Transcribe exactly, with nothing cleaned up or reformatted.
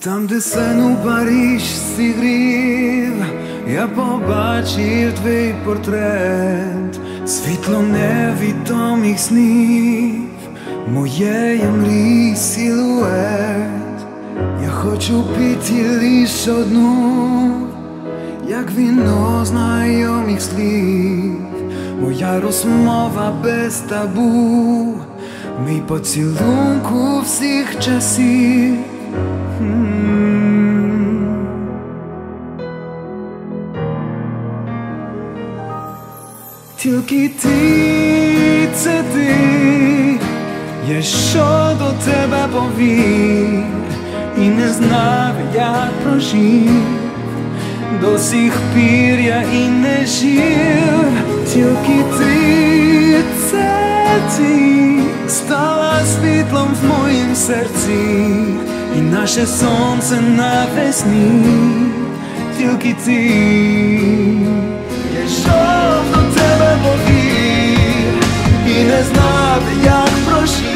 Там, де сен у Париж зігрів, я побачив твій портрет, світло невідомих снів, моєї мрії силует. Я хочу піти лиш одну, як віно знайомих слів, моя розмова без табу, мій поцілунку всіх часів. Тільки ти, це ти, я що до тебе повір, і не знав, як прожив, до сих пір я і не жив. Тільки ти, це ти, стала світлом в моїм серці, і наше сонце навесні. Тільки ти, я йшов до тебе повір, і не знав, як прожив,